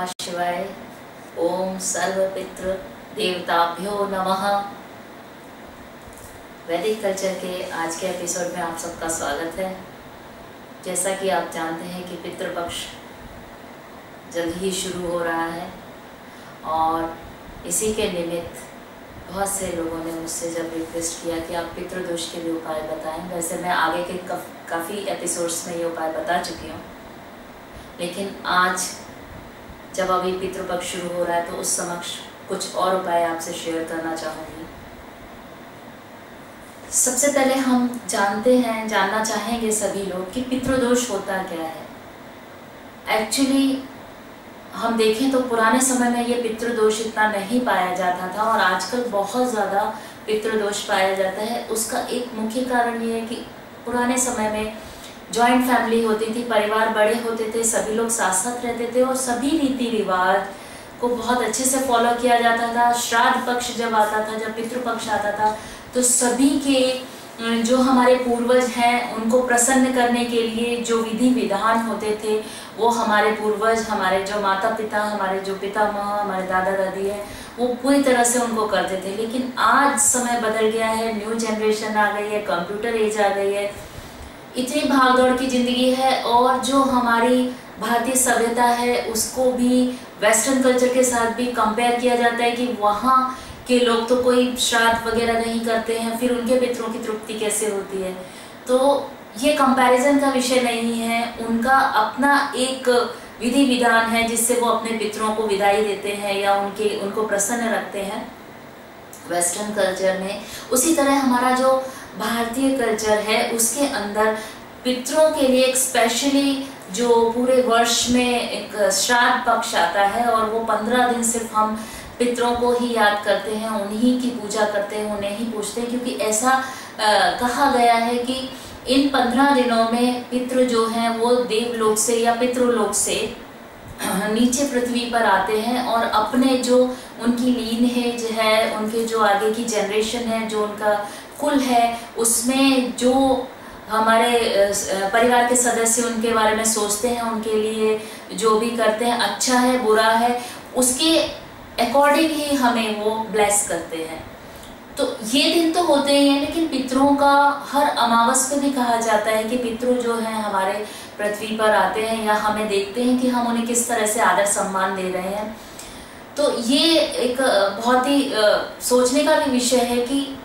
नमः शिवाय। ओम सर्वपितृ देवताभ्यो नमः। वैदिक कल्चर के आज के एपिसोड में आप सबका स्वागत है। जैसा कि आप जानते हैं कि पितृपक्ष जल्द ही शुरू हो रहा है और इसी के निमित्त बहुत से लोगों ने मुझसे जब रिक्वेस्ट किया कि आप पितृदोष के लिए उपाय बताएं। वैसे मैं आगे के काफ़ी एपिसोड्स में ये उपाय बता चुकी हूँ, लेकिन आज जब अभी पितृपक्ष शुरू हो रहा है तो उस समक्ष कुछ और उपाय आपसे शेयर करना चाहूँगी। सबसे पहले हम जानना चाहेंगे सभी लोग कि पितृदोष होता क्या है। एक्चुअली हम देखें तो पुराने समय में ये पितृदोष इतना नहीं पाया जाता था और आजकल बहुत ज़्यादा पितृदोष पाया जाता है। उसका एक मुख्य कारण ये है कि पुराने समय में जॉइंट फैमिली होती थी, परिवार बड़े होते थे, सभी लोग साथ साथ रहते थे और सभी रीति रिवाज को बहुत अच्छे से फॉलो किया जाता था। श्राद्ध पक्ष जब आता था, जब पितृपक्ष आता था, तो सभी के जो हमारे पूर्वज हैं उनको प्रसन्न करने के लिए जो विधि विधान होते थे वो हमारे पूर्वज, हमारे जो माता पिता, हमारे जो पितामह, हमारे दादा दादी है, वो पूरी तरह से उनको करते थे। लेकिन आज समय बदल गया है, न्यू जनरेशन आ गई है, कंप्यूटर एज आ गई है, इतनी भागदौड़ की ज़िंदगी है और जो हमारी भारतीय सभ्यता है उसको भी वेस्टर्न कल्चर के साथ भी कंपेयर किया जाता है कि वहाँ के लोग तो कोई श्राद्ध वगैरह नहीं करते हैं, फिर उनके पितरों की तृप्ति कैसे होती है। तो ये कंपैरिजन का विषय नहीं है, उनका अपना एक विधि विधान है जिससे वो अपने पितरों को विदाई देते हैं या उनको प्रसन्न रखते हैं वेस्टर्न कल्चर में। उसी तरह हमारा जो भारतीय कल्चर है उसके अंदर पितरों के लिए एक स्पेशली जो पूरे वर्ष में एक श्राद्ध पक्ष आता है और वो 15 दिन सिर्फ हम पितरों को ही याद करते हैं, उन्हीं की पूजा करते हैं, उन्हें ही पूजते हैं, क्योंकि ऐसा कहा गया है कि इन 15 दिनों में पितृ जो हैं वो देवलोक से या पितृलोक से नीचे पृथ्वी पर आते हैं और अपने जो उनकी लीनेज है, उनके जो आगे की जनरेशन है, जो उनका कुल है, उसमें जो हमारे परिवार के सदस्य उनके बारे में सोचते हैं, उनके लिए जो भी करते हैं, अच्छा है बुरा है, उसके अकॉर्डिंग ही हमें वो ब्लेस करते हैं। तो ये दिन तो होते ही हैं, लेकिन पितरों का हर अमावस पे भी कहा जाता है कि पितृ जो हैं हमारे पृथ्वी पर आते हैं या हमें देखते हैं कि हम उन्हें किस तरह से आदर सम्मान दे रहे हैं। तो ये एक बहुत ही सोचने का भी विषय है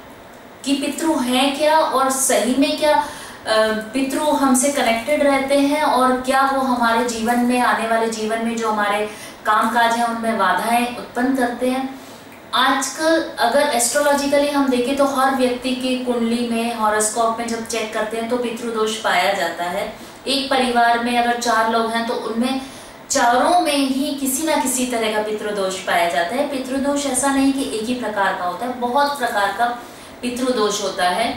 कि पितृ हैं क्या और सही में क्या पितृ हमसे कनेक्टेड रहते हैं और क्या वो हमारे जीवन में, आने वाले जीवन में जो हमारे कामकाज है उनमें बाधाएं उत्पन्न करते हैं। आजकल अगर एस्ट्रोलॉजिकली हम देखें तो हर व्यक्ति की कुंडली में, हॉरोस्कोप में जब चेक करते हैं तो पितृदोष पाया जाता है। एक परिवार में अगर 4 लोग हैं तो उनमें चारों में ही किसी ना किसी तरह का पितृदोष पाया जाता है। पितृदोष ऐसा नहीं कि एक ही प्रकार का होता है, बहुत प्रकार का पितृदोष होता है।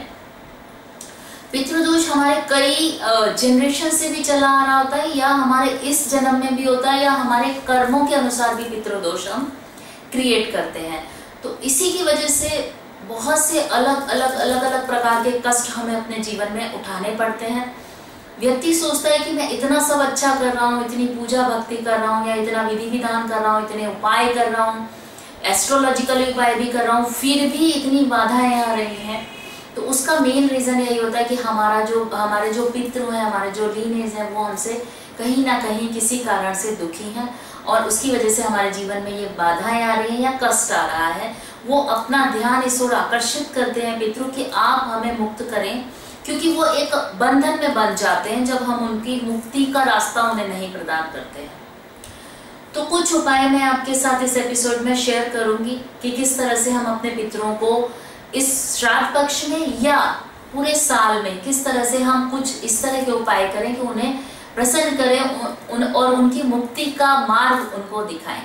पितृदोष हमारे कई जनरेशन से भी चला आ रहा होता है या हमारे इस जन्म में भी होता है या हमारे कर्मों के अनुसार भी पितृदोष हम क्रिएट करते हैं। तो इसी की वजह से बहुत से अलग अलग प्रकार के कष्ट हमें अपने जीवन में उठाने पड़ते हैं। व्यक्ति सोचता है कि मैं इतना सब अच्छा कर रहा हूँ, इतनी पूजा भक्ति कर रहा हूँ या इतना विधि विधान कर रहा हूँ, इतने उपाय कर रहा हूँ, एस्ट्रोलॉजिकल उपाय भी कर रहा हूँ, फिर भी इतनी बाधाएं आ रही हैं। तो उसका मेन रीज़न यही होता है कि हमारे जो पितृ हैं, हमारे जो लीनेज हैं, वो हमसे कहीं ना कहीं किसी कारण से दुखी हैं और उसकी वजह से हमारे जीवन में ये बाधाएं आ रही हैं या कष्ट आ रहा है। वो अपना ध्यान इस ओर आकर्षित करते हैं पितृ कि आप हमें मुक्त करें, क्योंकि वो एक बंधन में बंध जाते हैं जब हम उनकी मुक्ति का रास्ता उन्हें नहीं प्रदान करते हैं। तो कुछ उपाय मैं आपके साथ इस एपिसोड में शेयर करूंगी कि किस तरह से हम अपने पितरों को इस श्राद्ध पक्ष में या पूरे साल में किस तरह से हम कुछ इस तरह के उपाय करें कि उन्हें प्रसन्न करें और उनकी मुक्ति का मार्ग उनको दिखाएं।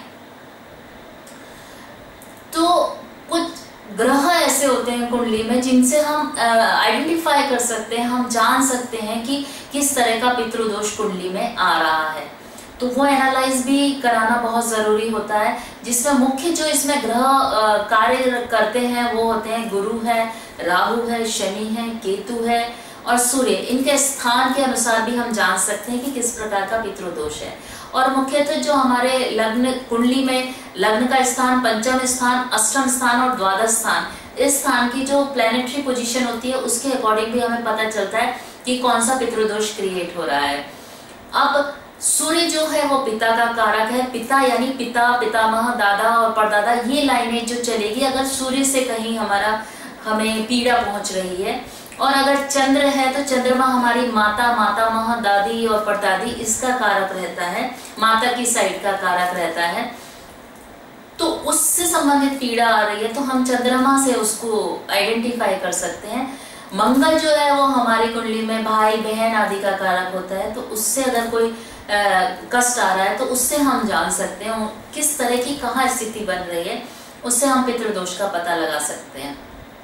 तो कुछ ग्रह ऐसे होते हैं कुंडली में जिनसे हम आइडेंटिफाई कर सकते हैं, हम जान सकते हैं कि किस तरह का पितृदोष कुंडली में आ रहा है। तो वो एनालाइज भी कराना बहुत ज़रूरी होता है, जिसमें मुख्य जो इसमें ग्रह कार्य करते हैं वो होते हैं गुरु है, राहु है, शनि है, केतु है और सूर्य। इनके स्थान के अनुसार भी हम जान सकते हैं कि किस प्रकार का पितृदोष है। और मुख्यतः जो हमारे लग्न कुंडली में लग्न का स्थान, पंचम स्थान, अष्टम स्थान और द्वादश स्थान, इस स्थान की जो प्लैनेटरी पोजीशन होती है उसके अकॉर्डिंग भी हमें पता चलता है कि कौन सा पितृदोष क्रिएट हो रहा है। अब सूर्य जो है वो पिता का कारक है। पिता यानी पिता, पितामह, दादा और परदादा, ये लाइनें जो चलेगी, अगर सूर्य से कहीं हमें पीड़ा पहुंच रही है, और अगर चंद्र है तो चंद्रमा हमारी माता, मातामह, दादी और परदादी, इसका कारक रहता है, माता की साइड का कारक रहता है, तो उससे संबंधित पीड़ा आ रही है तो हम चंद्रमा से उसको आइडेंटिफाई कर सकते हैं। मंगल जो है वो हमारी कुंडली में भाई बहन आदि का कारक होता है, तो उससे अगर कोई कष्ट आ रहा है तो उससे हम जान सकते हैं किस तरह की कहाँ स्थिति बन रही है, उससे हम पितृदोष का पता लगा सकते हैं।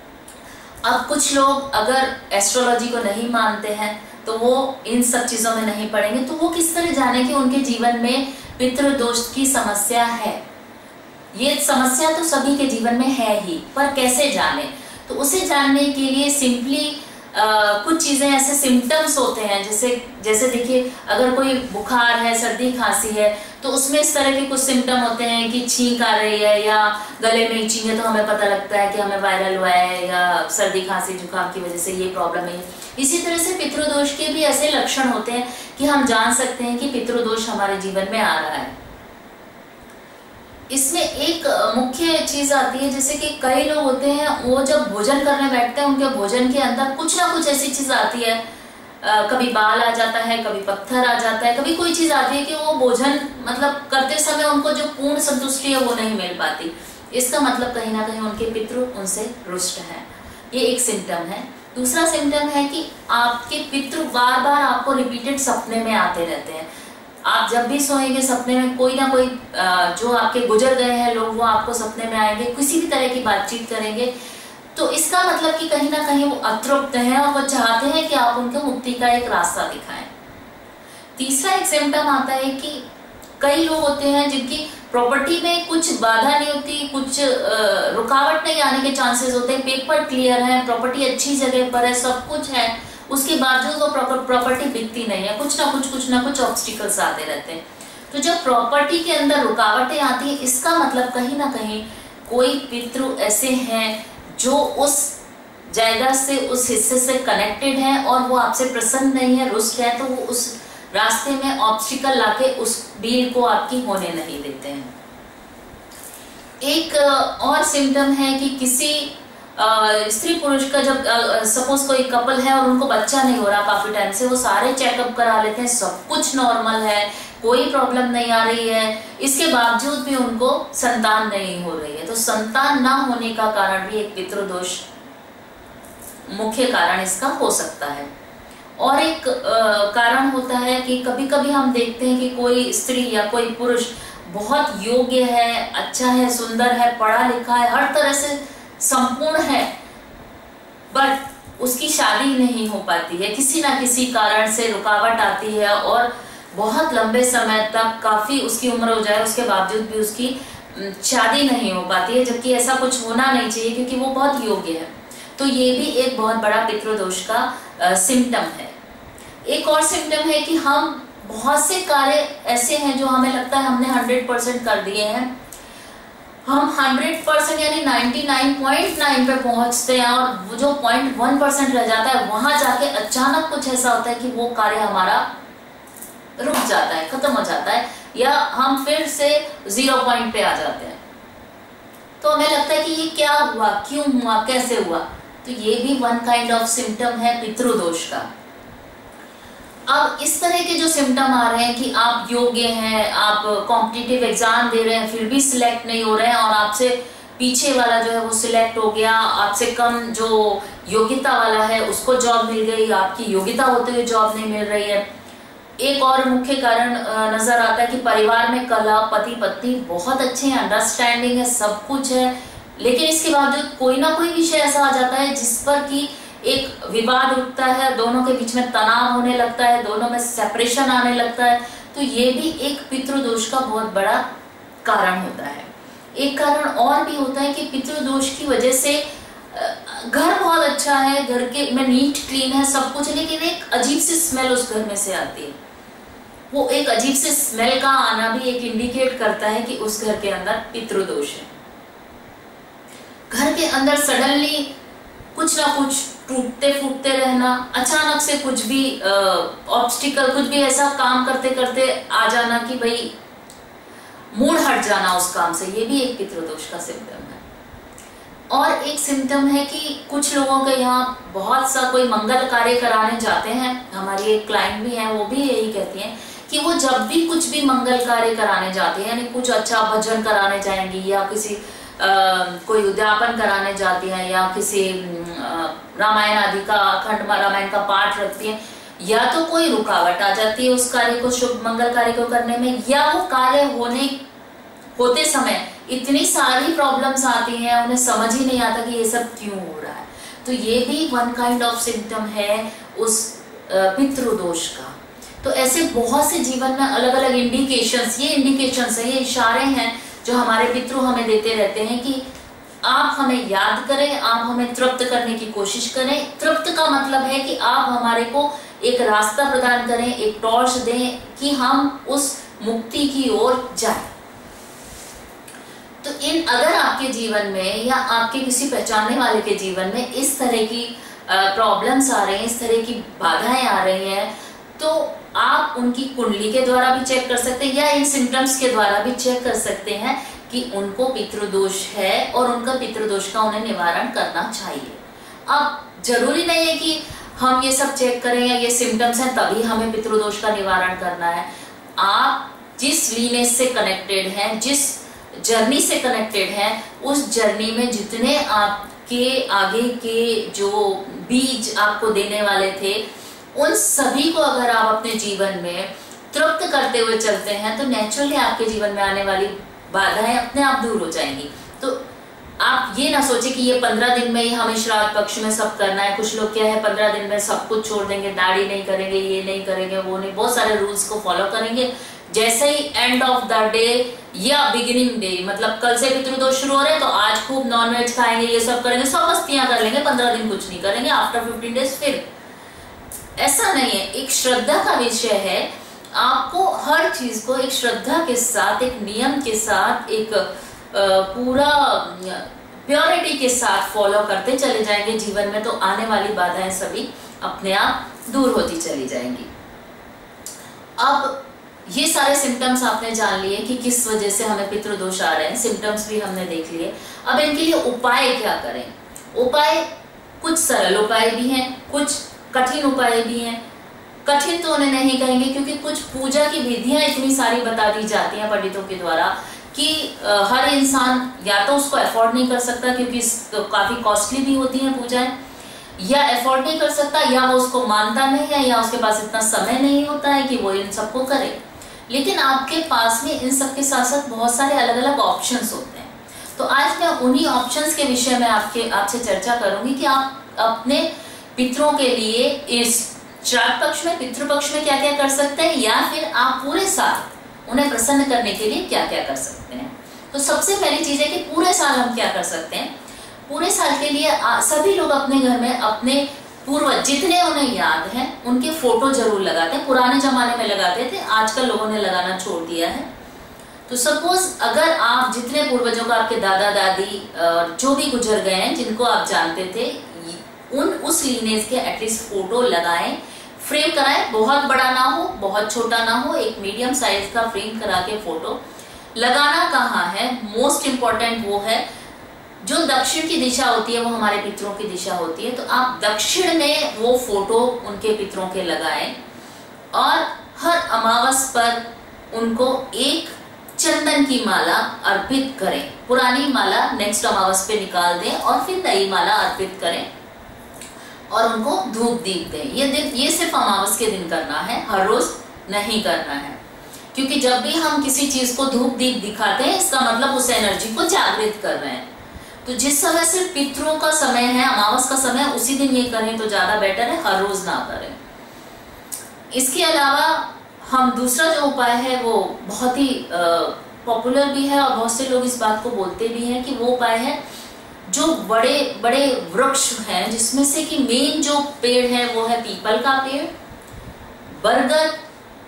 अब कुछ लोग अगर एस्ट्रोलॉजी को नहीं मानते हैं तो वो इन सब चीजों में नहीं पड़ेंगे, तो वो किस तरह जाने कि उनके जीवन में पितृदोष की समस्या है। ये समस्या तो सभी के जीवन में है ही, पर कैसे जाने, तो उसे जानने के लिए सिंपली कुछ चीजें, ऐसे सिम्टम्स होते हैं, जैसे देखिए अगर कोई बुखार है, सर्दी खांसी है, तो उसमें इस तरह के कुछ सिम्टम होते हैं कि छींक आ रही है या गले में इचिंग है, तो हमें पता लगता है कि हमें वायरल हुआ है या सर्दी खांसी जुकाम की वजह से ये प्रॉब्लम है। इसी तरह से पितृदोष के भी ऐसे लक्षण होते हैं कि हम जान सकते हैं कि पितृदोष हमारे जीवन में आ रहा है। इसमें एक मुख्य चीज आती है, जैसे कि कई लोग होते हैं वो जब भोजन करने बैठते हैं उनके भोजन के अंदर कुछ ना कुछ ऐसी चीज आती है, कभी बाल आ जाता है, कभी पत्थर आ जाता है, कभी कोई चीज आती है कि वो भोजन मतलब करते समय उनको जो पूर्ण संतुष्टि है वो नहीं मिल पाती। इसका मतलब कहीं ना कहीं उनके पितृ उनसे रुष्ट हैं, ये एक सिम्टम है। दूसरा सिम्टम है कि आपके पितृ बार बार आपको रिपीटेड सपने में आते रहते हैं। आप जब भी सोएंगे सपने में कोई ना कोई जो आपके गुजर गए हैं लोग वो आपको सपने में आएंगे, किसी भी तरह की बातचीत करेंगे, तो इसका मतलब कि कहीं ना कहीं वो अतृप्त हैं और वो चाहते हैं कि आप उनको मुक्ति का एक रास्ता दिखाएं। तीसरा एक सिम्टम आता है कि कई लोग होते हैं जिनकी प्रॉपर्टी में कुछ बाधा नहीं होती, कुछ रुकावट नहीं आने के चांसेस होते हैं, पेपर क्लियर है, प्रॉपर्टी अच्छी जगह पर है, सब कुछ है, उसके बावजूद वो प्रॉपर्टी बिकती नहीं है, कुछ ना कुछ ऑब्स्टिकल्स आते रहते हैं। तो जब प्रॉपर्टी के अंदर रुकावटें आती है, इसका मतलब कहीं ना कहीं कोई पितृ ऐसे हैं जो उस जायदाद से, उस हिस्से से कनेक्टेड है और वो आपसे प्रसन्न नहीं है, रुष्ट है, तो वो उस रास्ते में ऑब्स्टिकल लाके उस डील को आपकी होने नहीं देते हैं। एक और सिम्टम है कि किसी स्त्री पुरुष का जब सपोज कोई कपल है और उनको बच्चा नहीं हो रहा काफी टाइम से, वो सारे चेकअप करा लेते हैं, सब कुछ नॉर्मल है, कोई प्रॉब्लम नहीं आ रही है, इसके बावजूद भी उनको संतान नहीं हो रही है, तो संतान ना होने का कारण भी एक पितृदोष मुख्य कारण इसका हो सकता है। और एक कारण होता है कि कभी कभी हम देखते हैं कि कोई स्त्री या कोई पुरुष बहुत योग्य है, अच्छा है, सुंदर है, पढ़ा लिखा है, हर तरह से संपूर्ण है, बट उसकी शादी नहीं हो पाती है, किसी ना किसी कारण से रुकावट आती है और बहुत लंबे समय तक, काफी उसकी उम्र हो जाए उसके बावजूद भी उसकी शादी नहीं हो पाती है, जबकि ऐसा कुछ होना नहीं चाहिए क्योंकि वो बहुत योग्य है। तो ये भी एक बहुत बड़ा पितृदोष का सिम्टम है। एक और सिम्टम है कि हम बहुत से कार्य ऐसे हैं जो हमें लगता है हमने 100% कर दिए हैं, हम 100% यानी 99.9 पे पहुंचते हैं और वो जो 0.1% रह जाता है वहां जाके अचानक कुछ ऐसा होता है कि वो कार्य हमारा रुक जाता है, खत्म हो जाता है, या हम फिर से 0 पॉइंट पे आ जाते हैं। तो हमें लगता है कि ये क्या हुआ, क्यों हुआ, कैसे हुआ, तो ये भी वन काइंड ऑफ सिम्टम है पितृदोष का। अब इस तरह के जो सिम्टम आ रहे हैं कि आप योग्य हैं, आप कॉम्पिटिटिव एग्जाम दे रहे हैं फिर भी सिलेक्ट नहीं हो रहे हैं, और आपसे पीछे वाला जो है वो सिलेक्ट हो गया, आपसे कम जो योग्यता वाला है उसको जॉब मिल गई, आपकी योग्यता होते हुए जॉब नहीं मिल रही है। एक और मुख्य कारण नजर आता है कि परिवार में कलह, पति पत्नी बहुत अच्छे हैं, अंडरस्टैंडिंग है, सब कुछ है, लेकिन इसके बावजूद कोई ना कोई विषय ऐसा आ जाता है जिस पर कि एक विवाद उठता है, दोनों के बीच में तनाव होने लगता है, दोनों में सेपरेशन आने लगता है, तो ये भी एक पितृदोष का बहुत बड़ा कारण होता है। एक कारण और भी होता है कि पितृदोष की वजह से घर बहुत अच्छा है, घर के में नीट क्लीन है, सब कुछ, लेकिन एक अजीब सी स्मेल उस घर में से आती है। वो एक अजीब से स्मेल का आना भी एक इंडिकेट करता है कि उस घर के अंदर पितृदोष है। घर के अंदर सडनली कुछ ना कुछ टूटते फूटते रहना, अचानक से कुछ भी ऑब्स्टिकल, कुछ भी ऐसा काम करते करते आ जाना कि भाई मूड हट जाना उस काम से, ये भी एक पितृदोष का सिम्टम है। और एक सिम्टम है कि कुछ लोगों के यहाँ बहुत सा कोई मंगल कार्य कराने जाते हैं, हमारी एक क्लाइंट भी है, वो भी यही कहती हैं कि वो जब भी कुछ भी मंगल कार्य कराने जाते हैं, यानी कुछ अच्छा भजन कराने जाएंगी या किसी कोई उद्यापन कराने जाती हैं या किसी रामायण आदि का, अखंड रामायण का पाठ रखती हैं, या तो कोई रुकावट आ जाती है उस कार्य को, शुभ मंगल कार्य को करने में, या वो कार्य होते समय इतनी सारी प्रॉब्लम्स आती हैं, उन्हें समझ ही नहीं आता कि ये सब क्यों हो रहा है। तो ये भी वन काइंड ऑफ सिम्टम है उस पितृदोष का। तो ऐसे बहुत से जीवन में अलग अलग इंडिकेशंस, ये इंडिकेशंस है, ये इशारे हैं जो हमारे पितृ हमें देते रहते हैं कि आप हमें याद करें, आप हमें तृप्त करने की कोशिश करें। तृप्त का मतलब है कि आप हमारे को एक रास्ता प्रदान करें, एक टॉर्च दें कि हम उस मुक्ति की ओर जाएं। तो अगर आपके जीवन में या आपके किसी पहचानने वाले के जीवन में इस तरह की प्रॉब्लम्स आ रही हैं, इस तरह की बाधाएं आ रही हैं, तो आप उनकी कुंडली के द्वारा भी चेक कर सकते हैं या इन सिम्टम्स के द्वारा भी चेक कर सकते हैं कि उनको पितृदोष है और उनका पितृदोष का उन्हें निवारण करना चाहिए। अब जरूरी नहीं है कि हम ये सब चेक करें या ये सिम्टम्स हैं तभी हमें पितृदोष का निवारण करना है। आप जिस लीनेज से कनेक्टेड हैं, जिस जर्नी से कनेक्टेड हैं, उस जर्नी में जितने आपके आगे के जो बीज आपको देने वाले थे, उन सभी को अगर आप अपने जीवन में तृप्त करते हुए चलते हैं तो नेचुरली आपके जीवन में आने वाली बाधाएं अपने आप दूर हो जाएंगी। तो आप ये ना सोचे कि ये 15 दिन में ही हमें श्राद्ध पक्ष में सब करना है। कुछ लोग क्या है 15 दिन में सब कुछ छोड़ देंगे, दाढ़ी नहीं करेंगे, ये नहीं करेंगे, वो नहीं, बहुत सारे रूल्स को फॉलो करेंगे। जैसे ही एंड ऑफ द डे या बिगिनिंग डे, मतलब कल से पितृदोष शुरू हो रहे हैं तो आज खूब नॉनवेज खाएंगे, ये सब करेंगे, सब मस्तियां कर लेंगे, 15 दिन कुछ नहीं करेंगे, आफ्टर 15 डेज फिर। ऐसा नहीं है, एक श्रद्धा का विषय है। आपको हर चीज को एक श्रद्धा के साथ, एक नियम के साथ, एक पूरा प्योरिटी के साथ फॉलो करते चले जाएंगे जीवन में, तो आने वाली बाधाएं सभी अपने आप दूर होती चली जाएंगी। अब ये सारे सिम्टम्स आपने जान लिए कि किस वजह से हमें पितृदोष आ रहे हैं, सिम्टम्स भी हमने देख लिए। अब इनके लिए उपाय क्या करें? उपाय कुछ सरल उपाय भी हैं, कुछ कठिन उपाय भी हैं। कठिन तो उन्हें नहीं कहेंगे क्योंकि कुछ पूजा की विधियां इतनी सारी बता दी जाती हैं पंडितों के द्वारा कि हर इंसान या तो उसको अफोर्ड नहीं कर सकता क्योंकि काफी कॉस्टली भी होती हैं पूजाएं, या अफोर्ड नहीं कर सकता, या वो उसको मानता नहीं है, या उसके पास इतना समय नहीं होता है कि वो इन सबको करे। लेकिन आपके पास में इन सब के साथ साथ बहुत सारे अलग अलग ऑप्शंस होते हैं। तो आज मैं उन्हीं ऑप्शंस के विषय में आपसे चर्चा करूंगी कि आप अपने पितरों के लिए इस श्राद्ध पक्ष में, पितृपक्ष में क्या क्या कर सकते हैं, या फिर आप पूरे साल उन्हें प्रसन्न करने के लिए क्या क्या कर सकते हैं। तो सबसे पहली चीज है कि पूरे साल हम क्या कर सकते हैं। पूरे साल के लिए सभी लोग अपने घर में अपने पूर्वज जितने उन्हें याद हैं उनके फोटो जरूर लगाते हैं। पुराने जमाने में लगाते थे, आजकल लोगों ने लगाना छोड़ दिया है। तो सपोज अगर आप जितने पूर्वजों का, आपके दादा दादी जो भी गुजर गए हैं, जिनको आप जानते थे, उस लीनेज के एटलीस्ट फोटो लगाएं, फ्रेम कराएं। बहुत बड़ा ना हो, बहुत छोटा ना हो, एक मीडियम साइज का फ्रेम करा के फोटो लगाना। कहाँ है मोस्ट इंपॉर्टेंट, वो है जो दक्षिण की दिशा होती है, वो हमारे पितरों की दिशा होती है। तो आप दक्षिण में वो फोटो उनके पितरों के लगाएं और हर अमावस पर उनको एक चंदन की माला अर्पित करें। पुरानी माला नेक्स्ट अमावस पे निकाल दें और फिर नई माला अर्पित करें और उनको धूप दीप दें। ये सिर्फ अमावस के दिन करना है, हर रोज नहीं करना है, क्योंकि जब भी हम किसी चीज को धूप दीप दिखाते हैं इसका मतलब उस एनर्जी को जागृत कर रहे हैं। तो जिस समय से पितरों का समय है, अमावस का समय, उसी दिन ये करें तो ज्यादा बेटर है, हर रोज ना करें। इसके अलावा हम दूसरा जो उपाय है वो बहुत ही पॉपुलर भी है और बहुत से लोग इस बात को बोलते भी हैं कि वो उपाय है जो बड़े बड़े वृक्ष हैं, जिसमें से कि मेन जो पेड़ है वो है पीपल का पेड़, बरगद,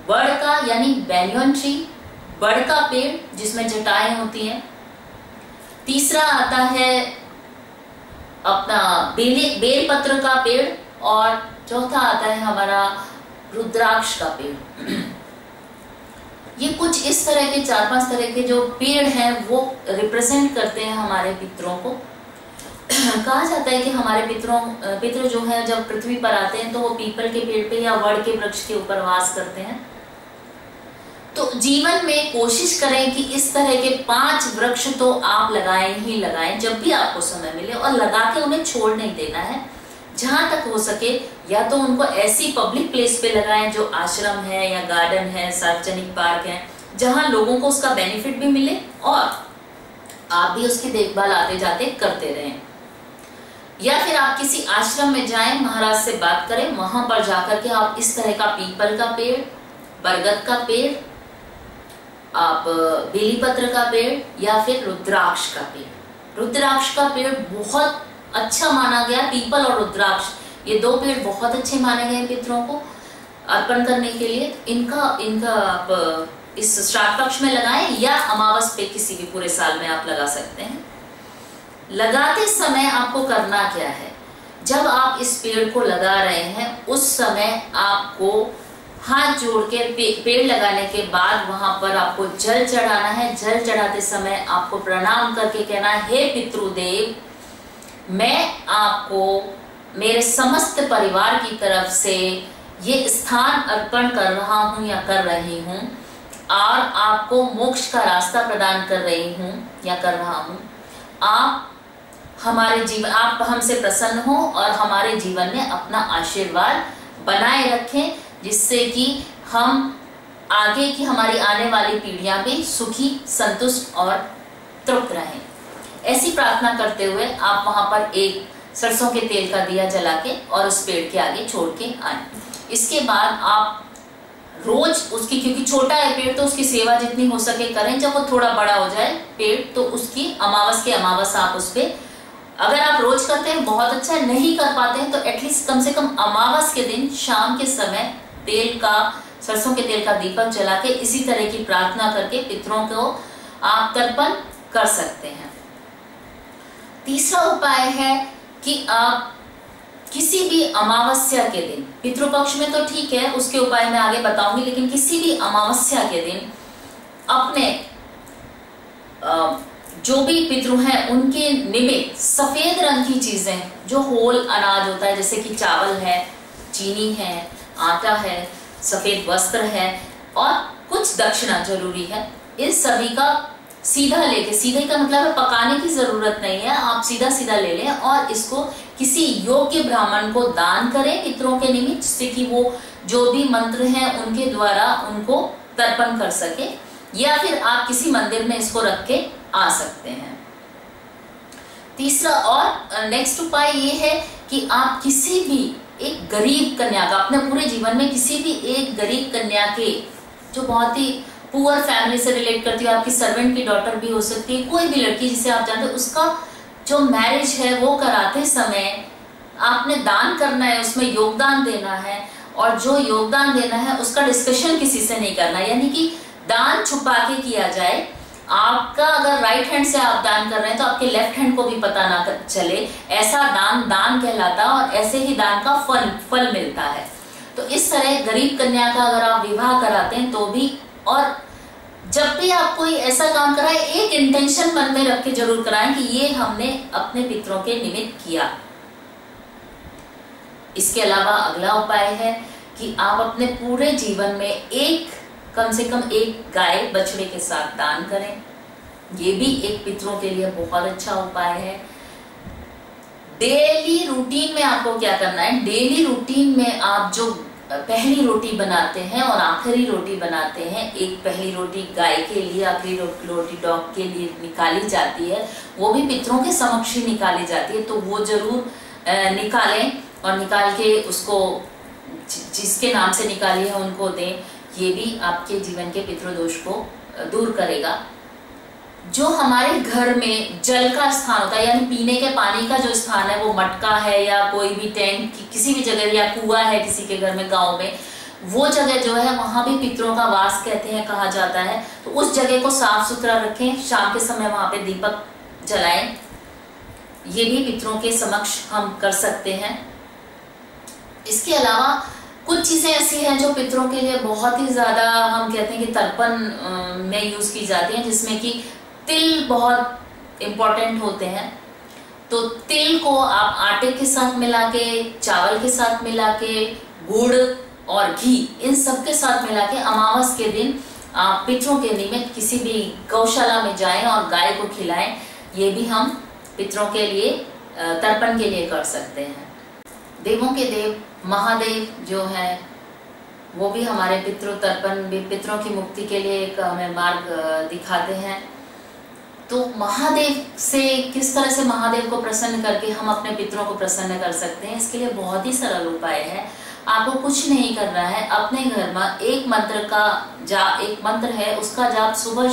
बड़ का यानी बैंगन ट्री, बड़ का पेड़ जिसमें जटाएं होती हैं। तीसरा आता है अपना बेलपत्र का पेड़, और चौथा आता है हमारा रुद्राक्ष का पेड़। ये कुछ इस तरह के 4-5 तरह के जो पेड़ हैं वो रिप्रेजेंट करते हैं हमारे पितरों को। कहा जाता है कि हमारे पितृ जो है जब पृथ्वी पर आते हैं तो वो पीपल के पेड़ पे या वड़ के वृक्ष के ऊपर वास करते हैं। तो जीवन में कोशिश करें कि इस तरह के 5 वृक्ष तो आप लगाएं ही लगाएं जब भी आपको समय मिले, और लगा के उन्हें छोड़ नहीं देना है। जहां तक हो सके या तो उनको ऐसी पब्लिक प्लेस पे लगाएं जो आश्रम है या गार्डन है, सार्वजनिक पार्क है, जहां लोगों को उसका बेनिफिट भी मिले और आप भी उसकी देखभाल आते जाते करते रहें। या फिर आप किसी आश्रम में जाएं, महाराज से बात करें, वहां पर जाकर के आप इस तरह का पीपल का पेड़, बरगद का पेड़, आप बेलीपत्र का पेड़ या फिर रुद्राक्ष का पेड़। रुद्राक्ष का पेड़ बहुत अच्छा माना गया। पीपल और रुद्राक्ष ये 2 पेड़ बहुत अच्छे माने गए पितरों को अर्पण करने के लिए। इनका आप इस श्राद्ध पक्ष में लगाएं या अमावस पे किसी भी पूरे साल में आप लगा सकते हैं। लगाते समय आपको करना क्या है, जब आप इस पेड़ को लगा रहे हैं उस समय आपको हाथ जोड़ के पेड़ लगाने के बाद वहां पर आपको जल चढ़ाना है। जल चढ़ाते समय आपको प्रणाम करके कहना है, हे पितृदेव, मैं आपको मेरे समस्त परिवार की तरफ से ये स्थान अर्पण कर रहा हूं या कर रही हूं, और आपको मोक्ष का रास्ता प्रदान कर रही हूं या कर रहा हूं। आप हमसे प्रसन्न हो और हमारे जीवन में अपना आशीर्वाद बनाए रखें, जिससे कि हम आगे की हमारी आने वाली पीढ़ियां भी सुखी, संतुष्ट और तृप्त रहें। ऐसी प्रार्थना करते हुए आप वहां पर एक सरसों के तेल का दिया जला के और उस पेड़ के आगे छोड़ के आए। इसके बाद आप रोज उसकी, क्योंकि छोटा है पेड़, तो उसकी सेवा जितनी हो सके करें। जब वो थोड़ा बड़ा हो जाए पेड़ तो उसकी अमावस के अमावस आप उस पे, अगर आप रोज करते हैं बहुत अच्छा है, नहीं कर पाते हैं तो एटलीस्ट कम से कम अमावस के दिन शाम के समय सरसों के तेल का दीपक जला के इसी तरह की प्रार्थना करके पितरों को आप तर्पण कर सकते हैं। तीसरा उपाय है कि आप किसी भी अमावस्या के दिन, पितृपक्ष में तो ठीक है उसके उपाय मैं आगे बताऊंगी, लेकिन किसी भी अमावस्या के दिन अपने जो भी पितृ हैं उनके निमित्त सफेद रंग की चीजें, जो होल अनाज होता है, जैसे कि चावल है, चीनी है, आटा है, सफेद वस्त्र है और कुछ दक्षिणा जरूरी है, इस सभी का सीधा लेके, सीधे का मतलब है पकाने की जरूरत नहीं है, आप सीधा सीधा ले लें और इसको किसी योग्य ब्राह्मण को दान करें पितरों के निमित्त, जिससे कि वो जो भी मंत्र हैं उनके द्वारा उनको तर्पण कर सके, या फिर आप किसी मंदिर में इसको रख के आ सकते हैं। तीसरा और नेक्स्ट उपाय ये है कि आप किसी भी एक गरीब कन्या का, अपने पूरे जीवन में किसी भी एक गरीब कन्या के, जो बहुत ही पुअर फैमिली से रिलेट करती हो, आपकी सर्वेंट की डॉटर भी हो सकती है, कोई भी लड़की जिसे आप जानते हो, उसका जो मैरिज है वो कराते समय आपने दान करना है, उसमें योगदान देना है, और जो योगदान देना है उसका डिस्कशन किसी से नहीं करना, यानी कि दान छुपा के किया जाए। आपका अगर राइट हैंड से आप दान कर रहे हैं तो आपके लेफ्ट हैंड को भी पता ना चले, ऐसा दान कहलाता है और ऐसे ही दान का फल मिलता है। तो इस तरह गरीब कन्या का अगर आप विवाह कराते हैं तो भी, और जब भी आप कोई ऐसा काम कराएं एक इंटेंशन मन में रख के जरूर कराएं कि ये हमने अपने पितरों के निमित्त किया। इसके अलावा अगला उपाय है कि आप अपने पूरे जीवन में कम से कम एक गाय बछड़े के साथ दान करें। ये भी एक पितरों के लिए बहुत अच्छा उपाय है। डेली रूटीन में आपको क्या करना है, डेली रूटीन में आप जो पहली रोटी बनाते हैं और आखिरी रोटी बनाते हैं, एक पहली रोटी गाय के लिए, आखिरी रोटी डॉग के लिए निकाली जाती है, वो भी पितरों के समक्ष ही निकाली जाती है, तो वो जरूर निकालें और निकाल के उसको जिसके नाम से निकाली है उनको दें। ये भी आपके जीवन के पितृदोष को दूर करेगा। जो हमारे घर में जल का स्थान होता है, यानी पीने के पानी का जो स्थान है, वो मटका है या कोई भी टैंक किसी भी जगह, या कुआं है किसी के घर में गांव में, वो जगह जो है वहां भी पितरों का वास कहते हैं, कहा जाता है। तो उस जगह को साफ सुथरा रखें, शाम के समय वहां पे दीपक जलाएं। ये भी पितरों के समक्ष हम कर सकते हैं। इसके अलावा कुछ चीजें ऐसी हैं जो पितरों के लिए बहुत ही ज्यादा हम कहते हैं कि तर्पण में यूज की जाती हैं, जिसमें कि तिल बहुत इंपॉर्टेंट होते हैं। तो तिल को आप आटे के साथ मिला के, चावल के साथ मिला के, गुड़ और घी इन सब के साथ मिला के अमावस के दिन आप पितरों के निमित्त किसी भी गौशाला में जाएं और गाय को खिलाएं। ये भी हम पितरों के लिए तर्पण के लिए कर सकते हैं। देवों के देव महादेव जो है वो भी हमारे पितरों की मुक्ति के लिए एक हमें मार्ग दिखाते हैं। तो महादेव से किस तरह से महादेव को प्रसन्न करके हम अपने पितरों को प्रसन्न कर सकते हैं, इसके लिए बहुत ही सरल उपाय है। आपको कुछ नहीं करना है, अपने घर में एक मंत्र है, उसका जाप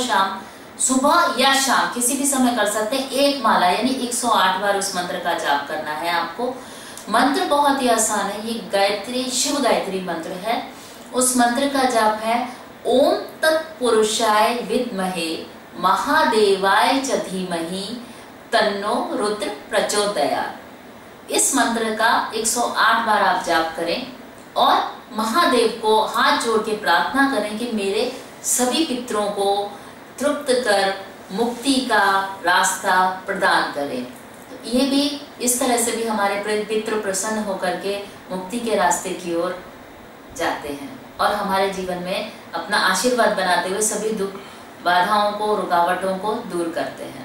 सुबह या शाम किसी भी समय कर सकते हैं। एक माला यानी 108 बार उस मंत्र का जाप करना है आपको। मंत्र बहुत ही आसान है, ये शिव गायत्री मंत्र है। उस मंत्र का जाप है ओम तत्पुरुषाय विद्महे महादेवाय च धीमहि तन्नो रुद्र प्रचोदयात्। इस मंत्र का 108 बार आप जाप करें और महादेव को हाथ जोड़ के प्रार्थना करें कि मेरे सभी पितरों को तृप्त कर मुक्ति का रास्ता प्रदान करें। तो ये भी इस तरह से भी हमारे पितृ प्रसन्न होकर के मुक्ति के रास्ते की ओर जाते हैं और हमारे जीवन में अपना आशीर्वाद बनाते हुए सभी दुख बाधाओं को, रुकावटों को दूर करते हैं।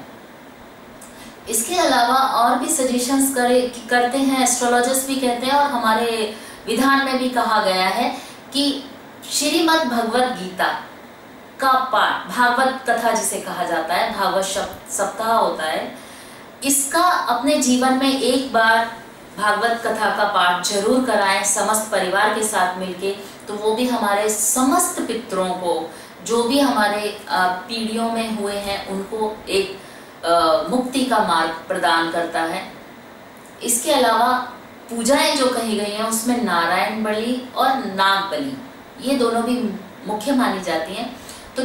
इसके अलावा और भी सजेशंस करते हैं, एस्ट्रोलॉजर्स भी कहते हैं और हमारे विधान में भी कहा गया है कि श्रीमद् भगवत गीता का पाठ, भागवत कथा जिसे कहा जाता है, भागवत सप्ताह होता है, इसका अपने जीवन में एक बार भागवत कथा का पाठ जरूर कराएं समस्त परिवार के साथ मिलके। तो वो भी हमारे समस्त पितरों को, जो भी हमारे पीढ़ियों में हुए हैं, उनको एक मुक्ति का मार्ग प्रदान करता है। इसके अलावा पूजाएं जो कही गई हैं उसमें नारायण बलि और नाग बलि ये दोनों भी मुख्य मानी जाती हैं। तो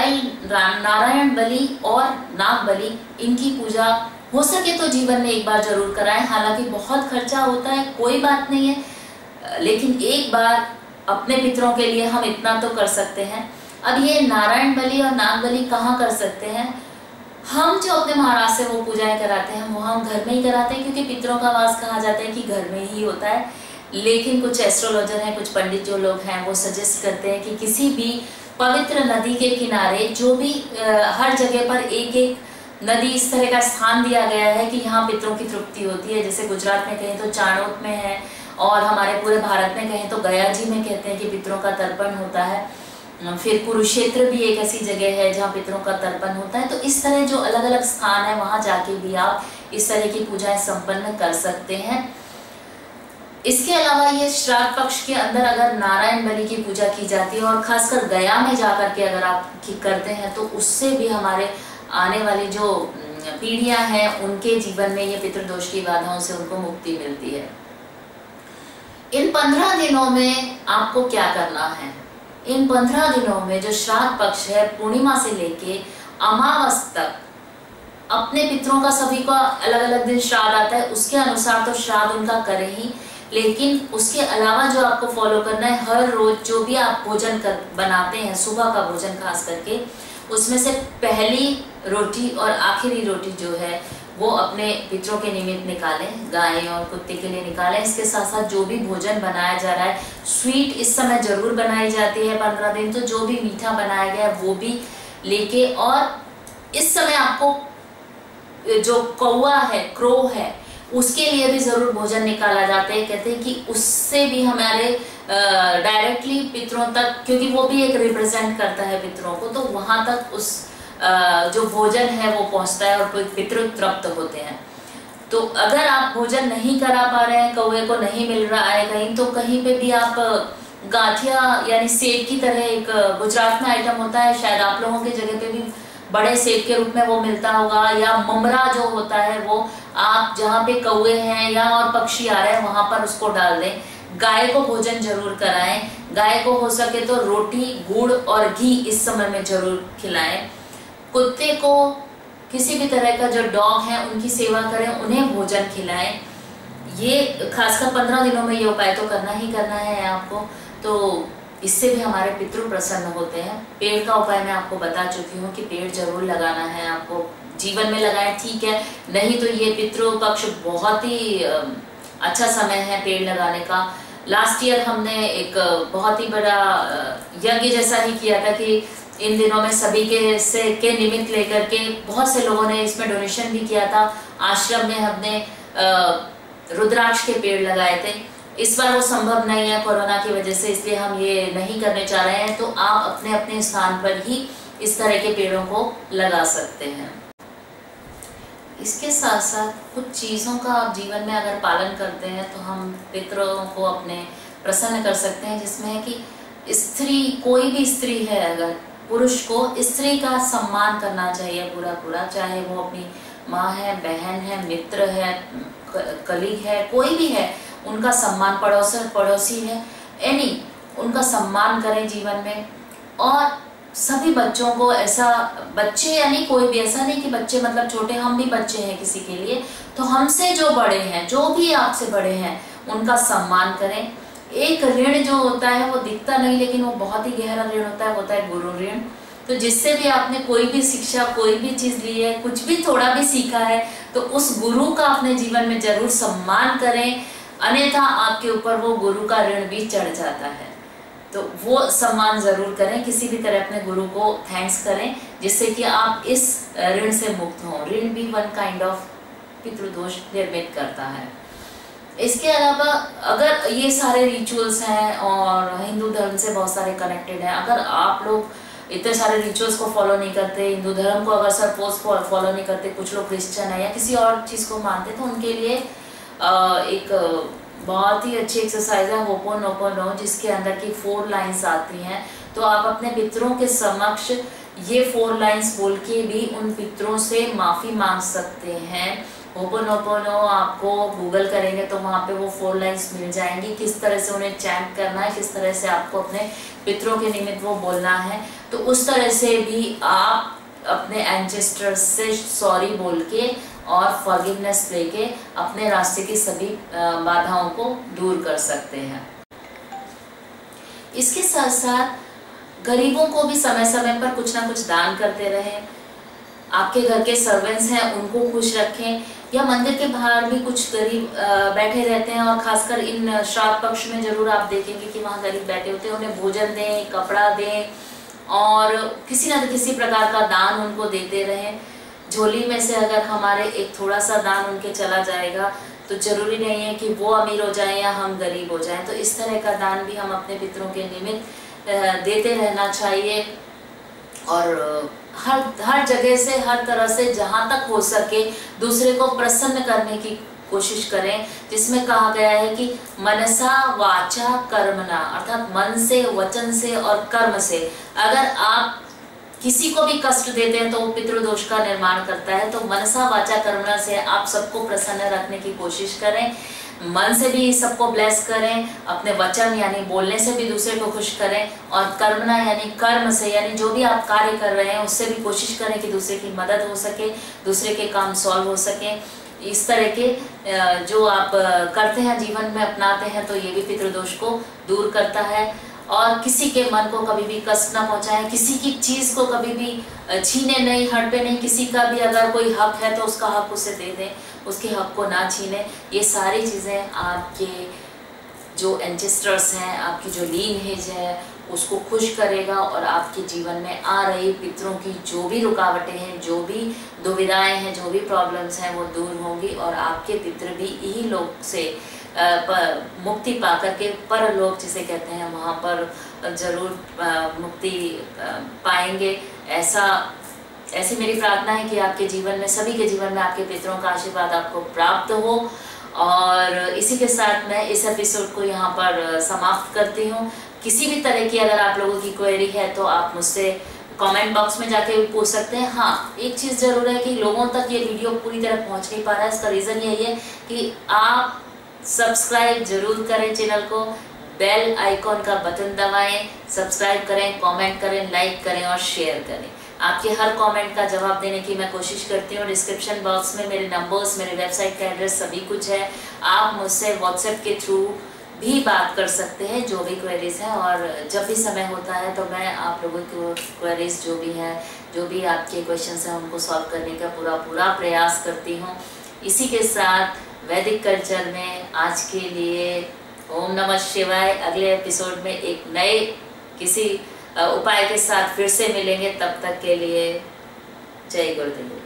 नारायण बलि और नाग बलि इनकी पूजा हो सके तो जीवन में एक बार जरूर कराएं। हालांकि बहुत खर्चा होता है, कोई बात नहीं है, लेकिन एक बार अपने पितरों के लिए हम इतना तो कर सकते हैं। अब ये नारायण बलि और नाग बलि कहाँ कर सकते हैं? हम जो अपने महाराज से वो पूजाएं कराते हैं वो हम घर में ही कराते हैं, क्योंकि पितरों का वास कहा जाता है कि घर में ही होता है। लेकिन कुछ एस्ट्रोलॉजर हैं, कुछ पंडित जो लोग हैं, वो सजेस्ट करते हैं कि किसी भी पवित्र नदी के किनारे, जो भी हर जगह पर एक एक नदी इस तरह का स्थान दिया गया है कि यहाँ पितरों की तृप्ति होती है। जैसे गुजरात में कहें तो चाणोद में है, और हमारे पूरे भारत में कहें तो गया जी में कहते हैं कि पितरों का तर्पण होता है। फिर कुरुक्षेत्र भी एक ऐसी जगह है जहाँ पितरों का तर्पण होता है। तो इस तरह जो अलग अलग स्थान है वहां जाके भी आप इस तरह की पूजाएं संपन्न कर सकते हैं। इसके अलावा ये श्राद्ध पक्ष के अंदर अगर नारायण बलि की पूजा की जाती है और खासकर गया में जाकर के अगर आप करते हैं तो उससे भी हमारे आने वाली जो पीढ़ियां हैं उनके जीवन में ये पितृदोष की बाधाओं से उनको मुक्ति मिलती है। इन 15 दिनों में आपको क्या करना है? इन 15 दिनों में जो श्राद्ध पक्ष है, पूर्णिमा से लेके अमावस तक, अपने पितरों का सभी का अलग अलग दिन श्राद्ध आता है, उसके अनुसार तो श्राद्ध उनका करें ही, लेकिन उसके अलावा जो आपको फॉलो करना है, हर रोज जो भी आप भोजन बनाते हैं, सुबह का भोजन खास करके, उसमें से पहली रोटी और आखिरी रोटी जो है वो अपने पितरों के निमित्त निकालें, गाय और कुत्ते के लिए निकालें। इसके साथ साथ जो भी भोजन बनाया जा रहा है, स्वीट इस समय जरूर बनाई जाती है 15 दिन, तो जो भी मीठा बनाया गया है वो भी लेके, और इस समय आपको जो कौवा है, क्रो है, उसके लिए भी जरूर भोजन निकाला जाता है। कहते हैं कि उससे भी हमारे डायरेक्टली पितरों तक, क्योंकि वो भी एक रिप्रेजेंट करता है पितरों को, तो वहां तक उस जो भोजन है वो पहुंचता है और पितृ तृप्त होते हैं। तो अगर आप भोजन नहीं करा पा रहे हैं, कौवे को नहीं मिल रहा है कहीं, तो कहीं पे भी आप गाठिया यानी सेब की तरह, एक गुजरात में आइटम होता है, शायद आप लोगों की जगह पे भी बड़े सेब के रूप में वो मिलता होगा, या ममरा जो होता है वो आप जहाँ पे कौवे हैं या और पक्षी आ रहे हैं वहां पर उसको डाल दें, गाय को भोजन जरूर कराएं। गाय को हो सके तो रोटी, गुड़ और घी इस समय में जरूर खिलाएं। कुत्ते को, किसी भी तरह का जो डॉग है उनकी सेवा करें, उन्हें भोजन खिलाएं। ये खासकर 15 दिनों में ये उपाय तो करना ही करना है आपको, तो इससे भी हमारे पितृ प्रसन्न होते हैं। पेड़ का उपाय मैं आपको बता चुकी हूँ कि पेड़ जरूर लगाना है आपको, जीवन में लगाएं ठीक है, नहीं तो ये पितृ पक्ष बहुत ही अच्छा समय है पेड़ लगाने का। लास्ट ईयर हमने एक बहुत ही बड़ा यज्ञ जैसा ही किया था कि इन दिनों में सभी के निमित्त लेकर के बहुत से लोगों ने इसमें डोनेशन भी किया था। आश्रम में हमने रुद्राक्ष के पेड़ लगाए थे। इस बार वो संभव नहीं है कोरोना की वजह से, इसलिए हम ये नहीं करने चाह रहे हैं। तो आप अपने अपने स्थान पर ही इस तरह के पेड़ों को लगा सकते हैं। इसके साथ साथ कुछ चीज़ों का आप जीवन में अगर पालन करते हैं तो हम पितरों को अपने प्रसन्न कर सकते हैं, जिसमें है कि स्त्री, कोई भी स्त्री है, अगर पुरुष को स्त्री का सम्मान करना चाहिए पूरा, चाहे वो अपनी माँ है, बहन है, मित्र है, कलीग है, कोई भी है, उनका सम्मान, पड़ोसी है, एनी, उनका सम्मान करें जीवन में। और सभी बच्चों को ऐसा, बच्चे यानी कोई भी, ऐसा नहीं कि बच्चे मतलब छोटे, हम भी बच्चे हैं किसी के लिए, तो हमसे जो बड़े हैं, जो भी आपसे बड़े हैं, उनका सम्मान करें। एक ऋण जो होता है वो दिखता नहीं, लेकिन वो बहुत ही गहरा ऋण होता है, वो होता है गुरु ऋण। तो जिससे भी आपने कोई भी शिक्षा, कोई भी चीज ली है, कुछ भी थोड़ा भी सीखा है, तो उस गुरु का अपने जीवन में जरूर सम्मान करें, अन्यथा आपके ऊपर वो गुरु का ऋण भी चढ़ जाता है। तो वो सम्मान जरूर करें, किसी भी तरह अपने गुरु को थैंक्स करें, जिससे कि आप इस ऋण से मुक्त हों। ऋण भी वन काइंड ऑफ पितृदोष निर्मित करता है। इसके अलावा अगर ये सारे रिचुअल्स हैं और हिंदू धर्म से बहुत सारे कनेक्टेड हैं, अगर आप लोग इतने सारे रिचुअल्स को फॉलो नहीं करते, हिंदू धर्म को अगर सपोज फॉलो नहीं करते, कुछ लोग क्रिश्चियन है या किसी और चीज़ को मानते, तो उनके लिए एक बहुत ही अच्छी एक्सरसाइज है होपोनोपोनो, जिसके अंदर की 4 लाइंस आती हैं। तो आप अपने पितरों के समक्ष ये 4 लाइंस बोल के भी उन पितरों से माफ़ी मांग सकते हैं। होपोनोपोनो आपको गूगल करेंगे तो वहाँ पे वो 4 लाइंस मिल जाएंगी, किस तरह से उन्हें चैंट करना है, किस तरह से आपको अपने पितरों के निमित्त वो बोलना है। तो उस तरह से भी आप अपने एंसेस्टर्स से सॉरी बोल के और फॉरगिवनेस लेके अपने रास्ते की सभी बाधाओं को दूर कर सकते हैं। इसके साथ साथ गरीबों को भी समय समय पर कुछ ना कुछ दान करते रहें। आपके घर के सर्वेंट्स हैं, उनको खुश रखें, या मंदिर के बाहर भी कुछ गरीब बैठे रहते हैं, और खासकर इन श्राद्ध पक्ष में जरूर आप देखेंगे कि वहाँ गरीब बैठे होते हैं, उन्हें भोजन दें, कपड़ा दें, और किसी न किसी प्रकार का दान उनको देते रहें। झोली में से अगर हमारे एक थोड़ा सा दान उनके चला जाएगा, तो जरूरी नहीं है कि वो अमीर हो जाएं या हम गरीब हो जाएं। तो इस तरह का दान भी हम अपने पितरों के निमित्त देते रहना चाहिए। और हर जगह से, हर तरह से जहाँ तक हो सके दूसरे को प्रसन्न करने की कोशिश करें, जिसमें कहा गया है कि मनसा वाचा कर्मणा, अर्थात मन से, वचन से और कर्म से अगर आप किसी को भी कष्ट देते हैं तो वो पितृदोष का निर्माण करता है। तो मनसा वाचा कर्मणा से आप सबको प्रसन्न रखने की कोशिश करें, मन से भी सबको ब्लेस करें, अपने वचन यानी बोलने से भी दूसरे को खुश करें, और कर्मणा यानी कर्म से, यानी जो भी आप कार्य कर रहे हैं उससे भी कोशिश करें कि दूसरे की मदद हो सके, दूसरे के काम सॉल्व हो सके। इस तरह के जो आप करते हैं, जीवन में अपनाते हैं, तो ये भी पितृदोष को दूर करता है। और किसी के मन को कभी भी कष्ट ना पहुंचाएं, किसी की चीज़ को कभी भी छीने नहीं, हड़पे नहीं। किसी का भी अगर कोई हक है तो उसका हक उसे दे दें, उसके हक को ना छीने। ये सारी चीज़ें आपके जो एंसेस्टर्स हैं, आपकी जो लीनेज है, उसको खुश करेगा, और आपके जीवन में आ रही पितरों की जो भी रुकावटें हैं, जो भी दुविधाएं हैं, जो भी प्रॉब्लम्स हैं, वो दूर होंगी, और आपके पितर भी यही लोग से मुक्ति पाकर के परलोक जिसे कहते हैं वहाँ पर जरूर मुक्ति पाएंगे। ऐसी मेरी प्रार्थना है कि आपके जीवन में, सभी के जीवन में आपके पितरों का आशीर्वाद आपको प्राप्त हो। और इसी के साथ मैं इस एपिसोड को यहाँ पर समाप्त करती हूँ। किसी भी तरह की अगर आप लोगों की क्वेरी है तो आप मुझसे कमेंट बॉक्स में जाके भी पूछ सकते हैं। हाँ, एक चीज़ जरूर है कि लोगों तक ये वीडियो पूरी तरह पहुँच नहीं पा रहा है। इसका रीज़न यही है कि आप सब्सक्राइब जरूर करें चैनल को, बेल आइकॉन का बटन दबाएं, सब्सक्राइब करें, कमेंट करें, लाइक करें और शेयर करें। आपके हर कमेंट का जवाब देने की मैं कोशिश करती हूँ। डिस्क्रिप्शन बॉक्स में मेरे नंबर्स, मेरे वेबसाइट का एड्रेस सभी कुछ है। आप मुझसे व्हाट्सएप के थ्रू भी बात कर सकते हैं, जो भी क्वेरीज हैं, और जब भी समय होता है तो मैं आप लोगों को क्वेरीज जो भी हैं, जो भी आपके क्वेश्चंस हैं, उनको सॉल्व करने का पूरा प्रयास करती हूँ। इसी के साथ वैदिक कल्चर में आज के लिए ओम नमः शिवाय। अगले एपिसोड में एक नए किसी उपाय के साथ फिर से मिलेंगे। तब तक के लिए जय गुरुदेव।